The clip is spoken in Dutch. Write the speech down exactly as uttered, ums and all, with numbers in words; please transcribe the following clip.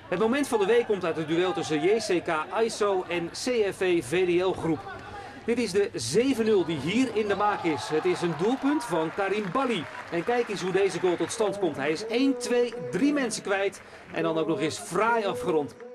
Het moment van de week komt uit het duel tussen J C K I S O en C F V V D L Groep. Dit is de zeven nul die hier in de maak is. Het is een doelpunt van Karim Balli. En kijk eens hoe deze goal tot stand komt. Hij is één, twee, drie mensen kwijt en dan ook nog eens fraai afgerond.